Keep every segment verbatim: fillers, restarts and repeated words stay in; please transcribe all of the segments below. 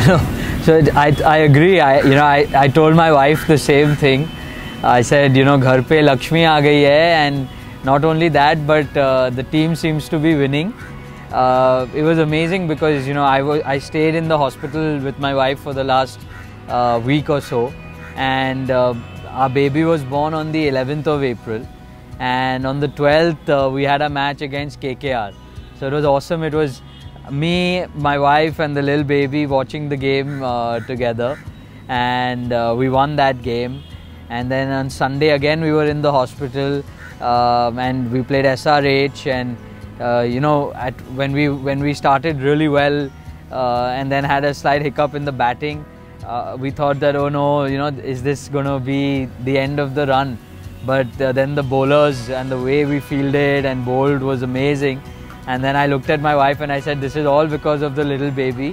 So I, I agree. I, you know, I, I told my wife the same thing. I said, you know, ghar pe Lakshmi aa gayi hai, and not only that, but uh, the team seems to be winning. Uh, it was amazing because, you know, I, was, I stayed in the hospital with my wife for the last uh, week or so, and uh, our baby was born on the eleventh of April, and on the twelfth uh, we had a match against K K R. So it was awesome. It was me, my wife and the little baby watching the game uh, together, and uh, we won that game. And then on Sunday again we were in the hospital, um, and we played S R H, and uh, you know, at when we when we started really well uh, and then had a slight hiccup in the batting, uh, we thought that, oh no, you know, is this going to be the end of the run? But uh, then the bowlers and the way we fielded and bowled was amazing. And then I looked at my wife and I said, this is all because of the little baby,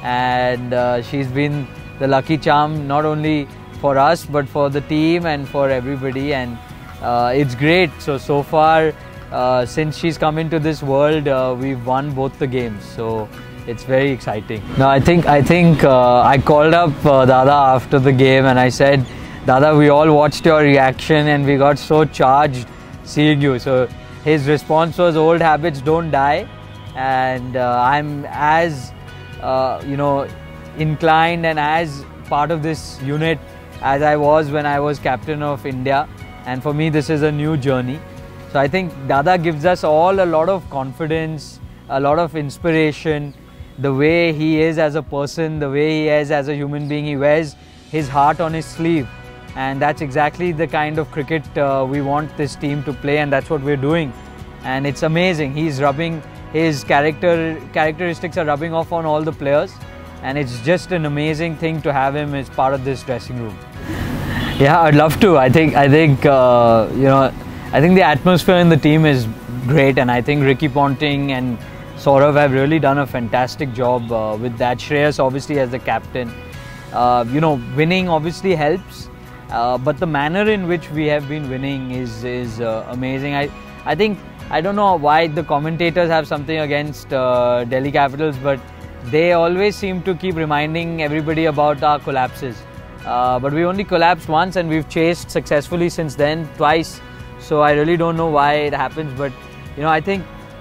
and uh, she's been the lucky charm not only for us but for the team and for everybody, and uh, it's great. So so far uh, since she's come into this world, uh, we've won both the games, so it's very exciting. Now I think I think uh, I called up uh, Dada after the game and I said, Dada, we all watched your reaction and we got so charged seeing you. So his response was, old habits don't die, and uh, I'm as uh, you know, inclined and as part of this unit as I was when I was captain of India, and for me this is a new journey. So I think Dada gives us all a lot of confidence, a lot of inspiration. The way he is as a person, the way he is as a human being, he wears his heart on his sleeve, and that's exactly the kind of cricket uh, we want this team to play, and that's what we're doing. And it's amazing. He's rubbing, his character characteristics are rubbing off on all the players, and it's just an amazing thing to have him as part of this dressing room. Yeah, I'd love to. I think I think uh, you know, I think the atmosphere in the team is great, and I think Ricky Ponting and Saurav have really done a fantastic job uh, with that. Shreyas obviously as the captain. Uh, you know, winning obviously helps, uh, but the manner in which we have been winning is is uh, amazing. I I think I don't know why the commentators have something against uh, Delhi Capitals, but they always seem to keep reminding everybody about our collapses. Uh, but we only collapsed once, and we've chased successfully since then twice. So I really don't know why it happens, but you know, I think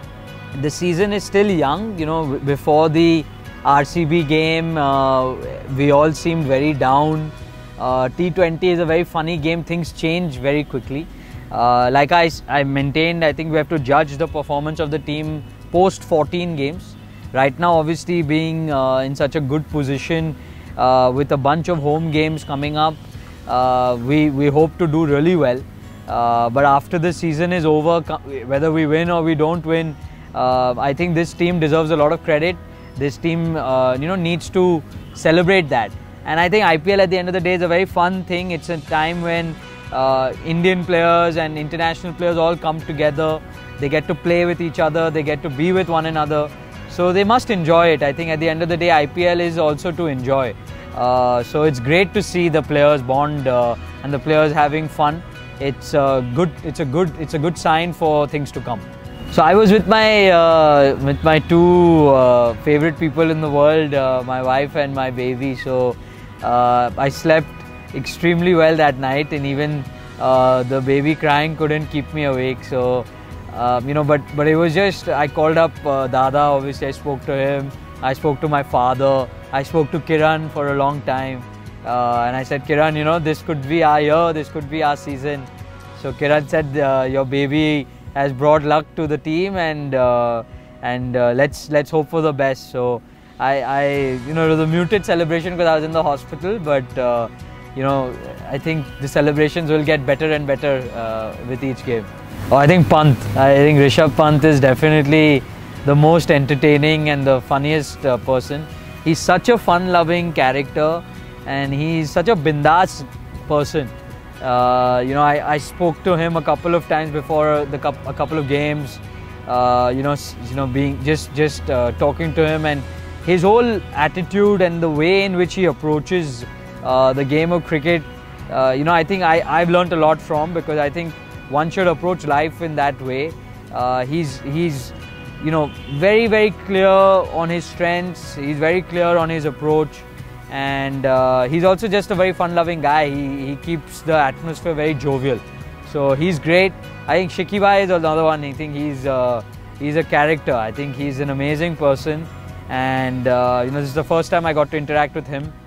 the season is still young. You know, before the R C B game, uh, we all seemed very down. Uh, T twenty is a very funny game. Things change very quickly. Uh, like I, I maintained, I think we have to judge the performance of the team post fourteen games. Right now, obviously being uh, in such a good position uh, with a bunch of home games coming up, uh, we, we hope to do really well. Uh, but after the season is over, whether we win or we don't win, uh, I think this team deserves a lot of credit. This team uh, you know, needs to celebrate that. And I think I P L at the end of the day is a very fun thing. It's a time when uh, Indian players and international players all come together. They get to play with each other. They get to be with one another. So they must enjoy it. I think at the end of the day, I P L is also to enjoy. Uh, so it's great to see the players bond uh, and the players having fun. It's a good. It's a good. It's a good sign for things to come. So I was with my uh, with my two uh, favorite people in the world, uh, my wife and my baby. So uh, I slept extremely well that night, and even uh, the baby crying couldn't keep me awake. So. Um, you know, but but it was just, I called up uh, Dada, obviously I spoke to him, I spoke to my father, I spoke to Kiran for a long time, uh, and I said, Kiran, you know, this could be our year, this could be our season. So Kiran said, uh, your baby has brought luck to the team, and uh, and uh, let's let's hope for the best. So I, I you know, it was a muted celebration because I was in the hospital, but uh, you know, I think the celebrations will get better and better uh, with each game. Oh, I think Pant. I think Rishabh Pant is definitely the most entertaining and the funniest uh, person. He's such a fun-loving character, and he's such a bindas person. Uh, you know, I, I spoke to him a couple of times before the a couple of games. Uh, you know, you know, being just just uh, talking to him, and his whole attitude and the way in which he approaches uh, the game of cricket. Uh, you know, I think I I've learned a lot from, because I think one should approach life in that way. Uh, he's, he's, you know, very, very clear on his strengths. He's very clear on his approach. and uh, he's also just a very fun-loving guy. He, he keeps the atmosphere very jovial. So he's great. I think Shikibai is another one. I think he's uh, he's a character. I think he's an amazing person, and uh, you know, this is the first time I got to interact with him.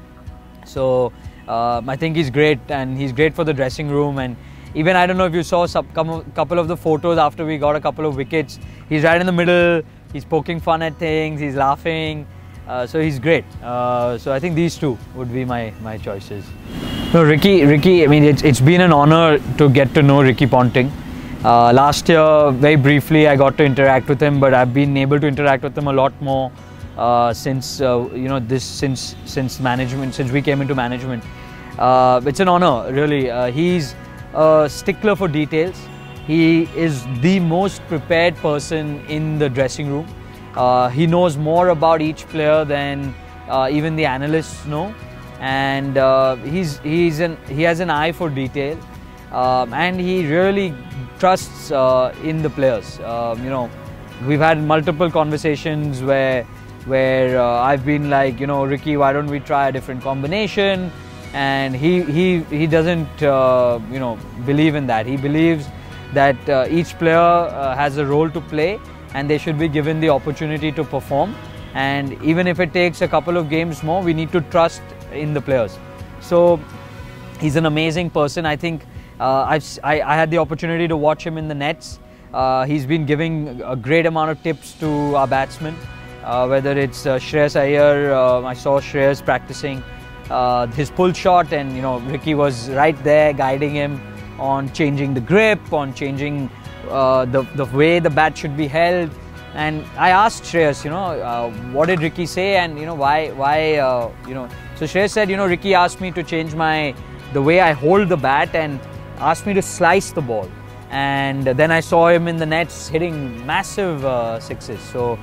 So um, I think he's great, and he's great for the dressing room. And even, I don't know if you saw some couple of the photos after we got a couple of wickets. He's right in the middle. He's poking fun at things. He's laughing. Uh, so he's great. Uh, so I think these two would be my my choices. No, Ricky. Ricky. I mean, it's it's been an honor to get to know Ricky Ponting. Uh, last year, very briefly, I got to interact with him, but I've been able to interact with him a lot more uh, since uh, you know this since since management since we came into management. Uh, it's an honor, really. Uh, he's a stickler for details. He is the most prepared person in the dressing room. Uh, he knows more about each player than uh, even the analysts know, and uh, he's he's an he has an eye for detail, um, and he really trusts uh, in the players. Um, you know, we've had multiple conversations where where uh, I've been like, you know, Ricky, why don't we try a different combination? And he he he doesn't uh, you know believe in that. He believes that uh, each player uh, has a role to play, and they should be given the opportunity to perform. And even if it takes a couple of games more, we need to trust in the players. So he's an amazing person. I think uh, I've, I, I had the opportunity to watch him in the nets. Uh, he's been giving a great amount of tips to our batsmen, uh, whether it's uh, Shreyas Iyer. Uh, I saw Shreyas practicing uh, his pull shot, and you know Ricky was right there guiding him on changing the grip, on changing uh, the, the way the bat should be held. And I asked Shreyas, you know, uh, what did Ricky say, and you know, why, why, uh, you know. So Shreyas said, you know, Ricky asked me to change my, the way I hold the bat, and asked me to slice the ball. And then I saw him in the nets hitting massive uh, sixes. So,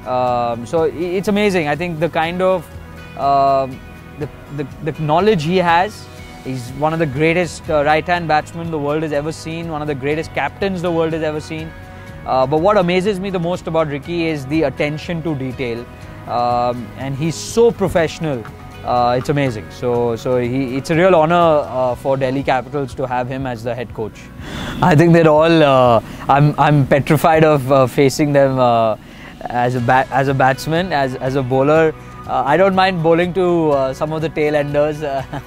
um, so it's amazing. I think the kind of, uh, the, the, the knowledge he has. He's one of the greatest uh, right-hand batsmen the world has ever seen, one of the greatest captains the world has ever seen. Uh, but what amazes me the most about Ricky is the attention to detail, um, and he's so professional. Uh, it's amazing. So, so he, it's a real honor uh, for Delhi Capitals to have him as the head coach. I think they're all. Uh, I'm I'm petrified of uh, facing them uh, as a bat as a batsman, as as a bowler. Uh, I don't mind bowling to uh, some of the tail enders.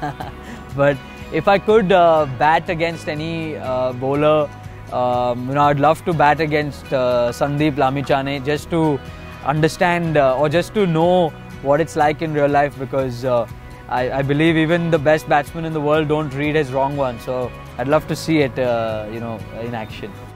But if I could uh, bat against any uh, bowler, um, you know, I'd love to bat against uh, Sandeep Lamichhane, just to understand uh, or just to know what it's like in real life, because uh, I, I believe even the best batsmen in the world don't read his wrong one. So I'd love to see it, uh, you know, in action.